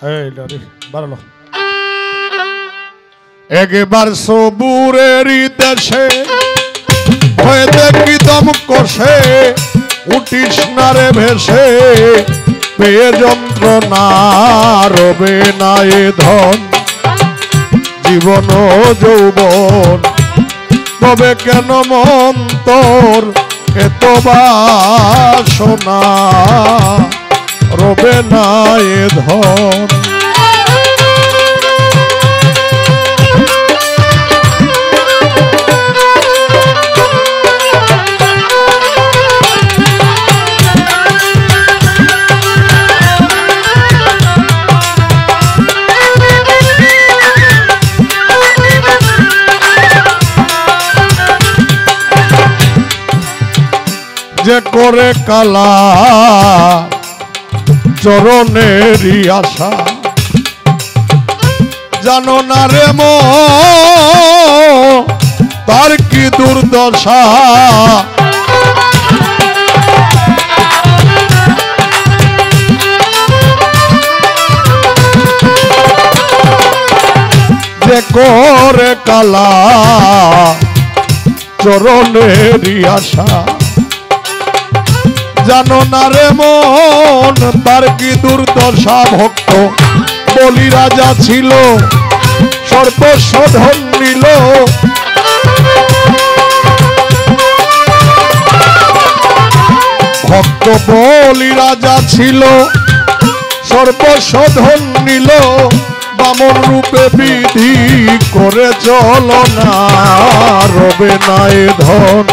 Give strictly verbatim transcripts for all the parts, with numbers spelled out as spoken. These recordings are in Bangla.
একবার সবুরের দেশে হয়ে দেখি দম কষে উঠিস না রে ভেসে পেয়ে যন্ত্রণা রবে না এ ধন জীবন যৌবন তবে কেন মন তোর এত বাসনা রবে না এ ধন যে করে কালা চরণেরই আশা জানো না রে মো তার কি দুর্দশা যে করে কালা চরণেরই আশা জানো না রে মন তার কি দুর্দশা ভক্ত বলি রাজা ছিল সর্বস্ব ধন নিল ভক্ত বলি রাজা ছিল সর্বস্ব ধন নিল বামন রূপে বিধি করে চলো না রবে না এ ধন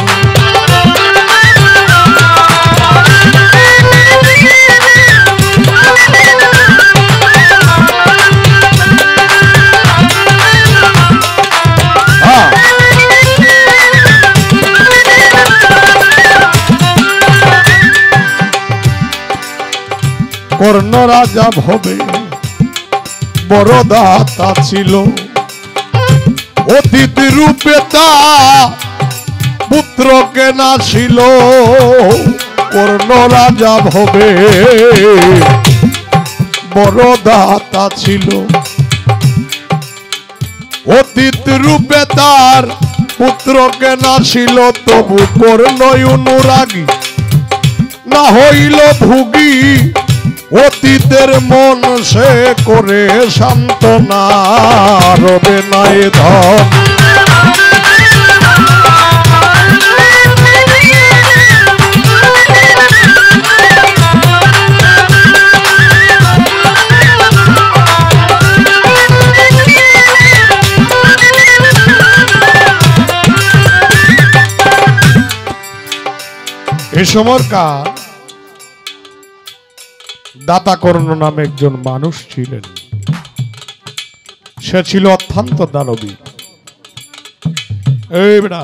কর্ণ রাজা ভবে বড় দাতা ছিল অতীত রূপে তা পুত্রকে নাছিল কর্ণ রাজা ভবে বড় দাতা ছিল অতীত রূপে তার পুত্রকে নাছিল তবু কর্ণ অনুরাগী না হইল ভুগী অতীতের মন সে করে সান্ত্বনা রবে না এ ধন এ সময়কার দাতা কর্ণ নামে একজন মানুষ ছিলেন সে ছিল অত্যন্ত দানবী এই বেটা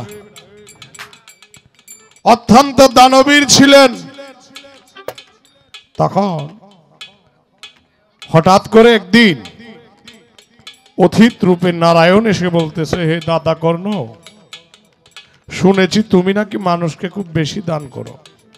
অত্যন্ত দানবীর ছিলেন তখন হঠাৎ করে একদিন অতীত রূপে নারায়ণ এসে বলতেছে হে দাতা কর্ণ শুনেছি তুমি নাকি মানুষকে খুব বেশি দান করো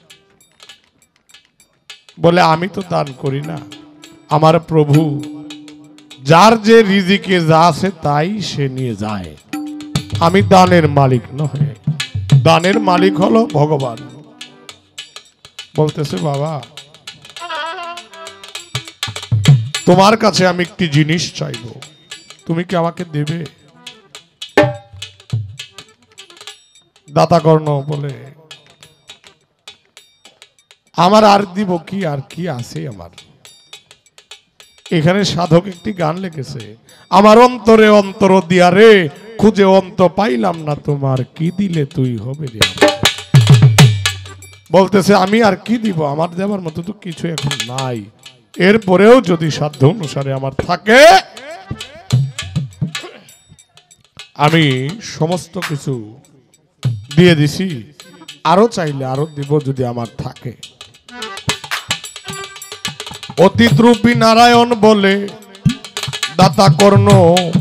বলে আমি তো দান করি না আমার প্রভু যার যে রিজিকে যা আছে তাই সে নিয়ে যায় আমি দানের মালিক নয় দানের মালিক হলো ভগবান বলতেছে বাবা তোমার কাছে আমি একটি জিনিস চাইবো তুমি কি আমাকে দেবে দাতা কর্ণ বলে আমার আর দিব কি আর কি আছে আমার এখানে সাধক একটি গান লিখেছে আমার অন্তরে অন্তর দিয়া রে খুঁজে অন্ত পাইলাম না তোমার কি দিলে তুই হবে রে বলতেছে আমি আর কি দিব আমার দেওয়ার মতো তো কিছু এখন নাই এরপরেও যদি সাধ্য অনুসারে আমার থাকে আমি সমস্ত কিছু দিয়ে দিছি আরো চাইলে আরো দিব যদি আমার থাকে অতীত রূপী নারায়ণ বলে দাতা কর্ণ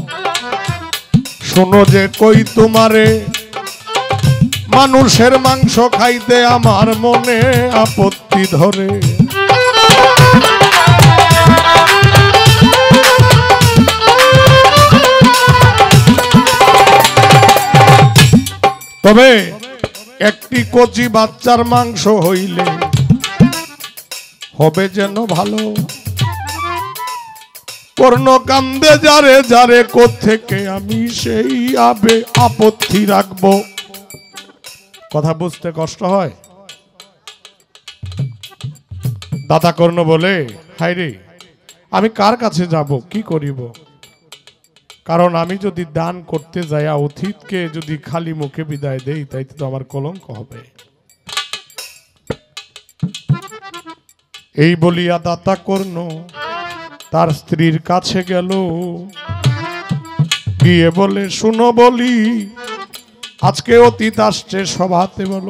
শোনো যে কই তোমারে মানুষের মাংস খাইতে আমার মনে আপত্তি ধরে তবে একটি কচি বাচ্চার মাংস হইলে হবে যেন ভালো। কর্ণকান্দে যারে যারে কোত্থেকে আমি সেই আবে আপত্তি রাখবো। কথা বুঝতে কষ্ট হয়। দাতা কর্ণ বলে, হায় রে, আমি কার কাছে যাব, কি করিব? কারণ আমি যদি দান করতে যাই, অতীতকে যদি খালি মুখে বিদায় দেই, তাইতে তো আমার কলঙ্ক হবে। এই বলিয়া দাতা কর্ণ তার স্ত্রীর কাছে গেল, গিয়ে বলে, শুনো বলি, আজকে অতীত আসছে সভাতে, বলো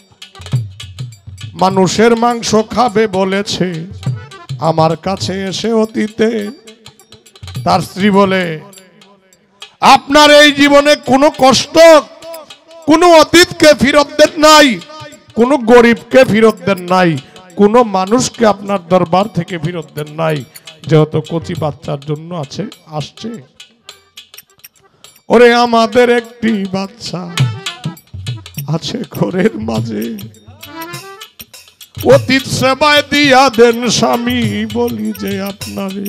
মানুষের মাংস খাবে বলেছে আমার কাছে এসে অতীতে। তার স্ত্রী বলে, আপনার এই জীবনে কোনো কষ্ট, কোনো অতীতকে ফেরত দেন নাই, কোনো গরিবকে ফেরত দেন নাই, কোনো মানুষকে আপনার দরবার থেকে ফেরত দেন নাই, যেহেতু কচি বাচ্চার জন্য আছে আসছে। ওরে আমাদের একটি বাচ্চা আছে ঘরের মাঝে, অতীত সেবায় দিয়া দেন স্বামী, বলি যে আপনারে।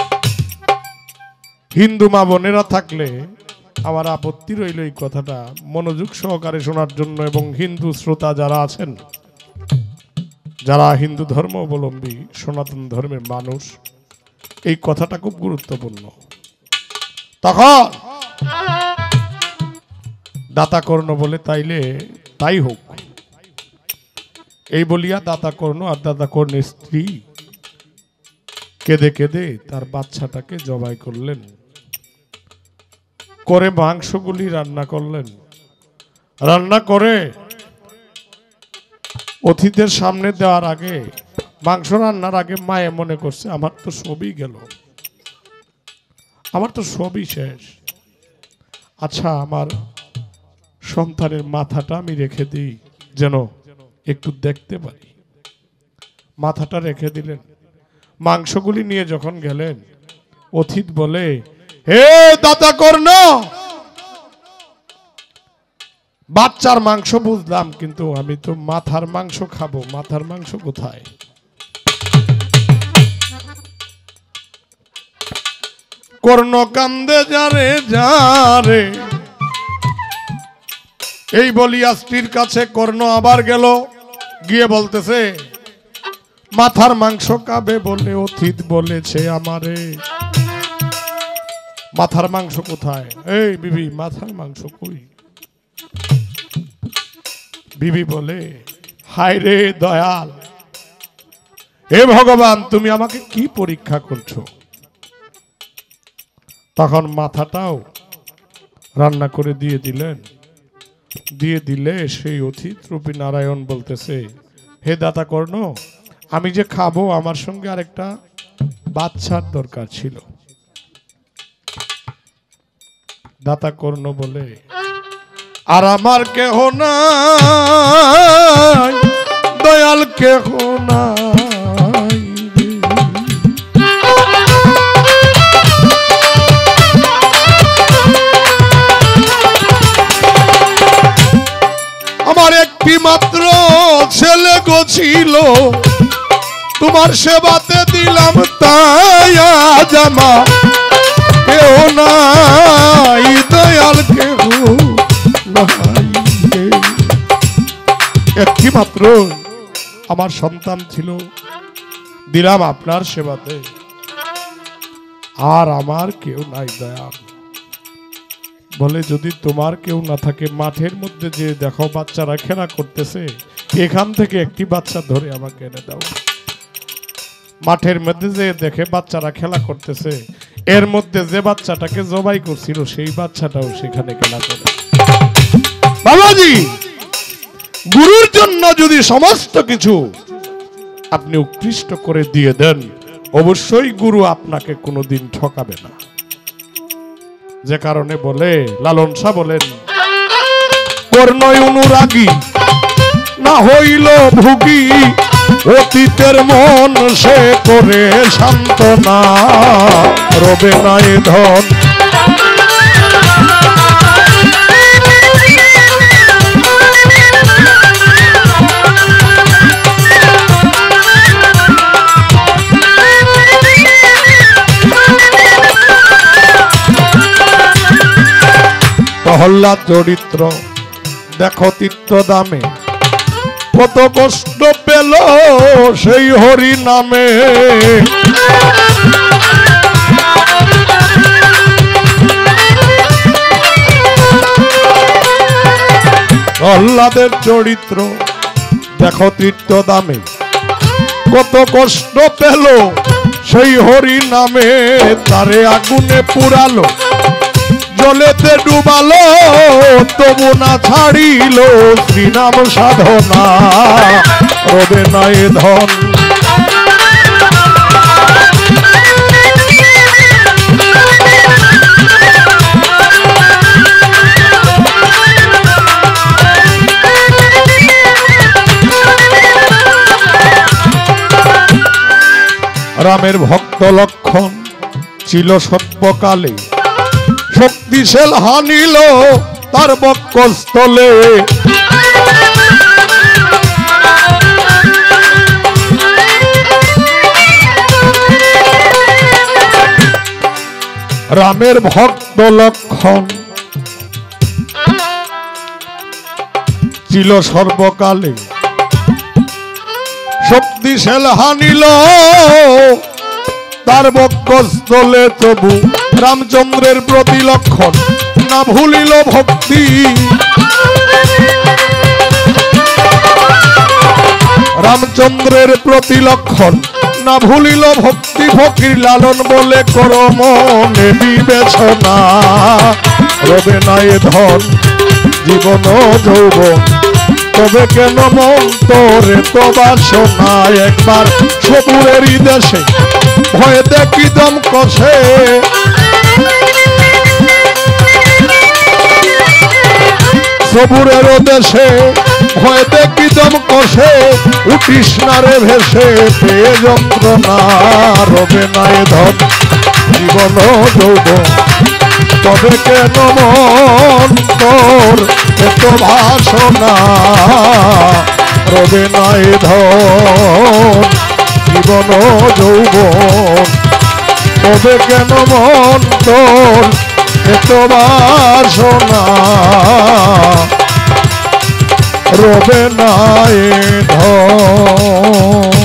হিন্দু মা বোনেরা থাকলে আমার আপত্তি রইল এই কথাটা মনোযোগ সহকারে শোনার জন্য, এবং হিন্দু শ্রোতা যারা আছেন, যারা হিন্দু ধর্ম অবলম্বী সনাতন ধর্মের মানুষ, এই কথাটা খুব গুরুত্বপূর্ণ। তখন দাতা কর্ণ বলে, তাইলে তাই হোক। এই বলিয়া দাতা কর্ণ আর দাতা কর্ণের স্ত্রী কেঁদে কেঁদে তার বাচ্চাটাকে জবাই করলেন, করে মাংসগুলি রান্না করলেন। রান্না করে অতিথিদের সামনে দেওয়ার আগে, মাংস রান্নার আগে মায়ে মনে করছে, আমার তো সবই গেল, আমার তো সবই শেষ, আচ্ছা আমার সন্তানের মাথাটা আমি রেখে দিই, যেন একটু দেখতে পারি। মাথাটা রেখে দিলেন। মাংসগুলি নিয়ে যখন গেলেন, অতীত বলে, হে দাতা কর্ণ, বাচ্চার মাংস বুঝলাম, কিন্তু আমি তো মাথার মাংস খাবো, মাথার মাংস কোথায়? কর্ণ কান্দে যারে যারে। এই বলিয়া স্ত্রীর কাছে কর্ণ আবার গেল, গিয়ে বলতেছে, মাথার মাংস খাবে বলে অতীত বলেছে আমারে, মাথার মাংস কোথায়? এই বিবি, মাথার মাংস কই? বিবি বলে, হায় রে দয়াল, হে ভগবান, তুমি আমাকে কি পরীক্ষা করছো? তখন মাথাটাও রান্না করে দিয়ে দিলেন। দিয়ে দিলে সেই অতীত রূপী নারায়ণ বলতেছে, হে দাতা কর্ণ, আমি যে খাবো, আমার সঙ্গে আরেকটা বাচ্চার দরকার ছিল। দাতা কর্ণ বলে, আর আমার কেহ নাই দয়াল, কেহ নাই, আমার একটি মাত্র ছেলে গো ছিল, তোমার সেবাতে দিলাম তাই আজ আমার কেউ নাই দয়াল, কেউ নাই। একটি মাত্র আমার সন্তান ছিল, দিলাম আপনার সেবাতে, আর আমার কেউ নাই দয়াল। বলে, যদি তোমার কেউ না থাকে, মাঠের মধ্যে যে দেখো বাচ্চারা খেলা করতেছে, এখান থেকে একটি বাচ্চা ধরে আমাকে এনে দাও। মাঠের মধ্যে যে দেখে বাচ্চারা খেলা করতেছে, এর মধ্যে যে বাচ্চাটাকে জবাই করছিল, সেই বাচ্চাটাও সেখানে খেলা করে। বাবাজি, গুরুর জন্য যদি সমস্ত কিছু আপনি উৎকৃষ্ট করে দিয়ে দেন, অবশ্যই গুরু আপনাকে কোনোদিন ঠকাবে না। যে কারণে বলে, লালন শাহ বলেন, কর্ণ অনুরাগী না হইল ভুগি, অতীতের মন সে করে সান্ত্বনা, রবে নাই ধন প্রহ্লাদ চরিত্র দেখো তীর্থ দামে কত কষ্ট পেল সেই হরি নামে। প্রহ্লাদের চরিত্র দেখো তীর্থ দামে কত কষ্ট পেল সেই হরি নামে। তারে আগুনে পুরালো জলেতে ডুবালো তবু না ছাড়িল শ্রীনাম সাধনা রবে না এ ধন। রামের ভক্ত লক্ষণ ছিল সর্বকালে শক্তিশাল হানিল তার বক্ষস্থলে। রামের ভক্ত লক্ষণ ছিল সর্বকালে শক্তিশাল হানিল তার বক্ষস্থলে। তবু রামচন্দ্রের প্রতি লক্ষণ না ভুলিল ভক্তি। রামচন্দ্রের প্রতি লক্ষণ না ভুলিল ভক্তি। ফকির লালন বলে কর মনে বিবেচনা রবে না এ ধন জীবন যৌবন তবে কেন মন তোরে তো বাসনা। একবার সবুরেরই দেশে ভয়ে দেখি দম কষে সবুরের দেশে ভয়ে দেখি দম কষে উঠিস না রে ভেসে পেয়ে যন্ত্রণা রবে না এ ধন জীবন যৌবন তবে কেন মন তোর এত ভাষণা রবে না এ ধন জীবন যৌবন তবে কেন মন তোর এত বাসনা রবে না এ ধন।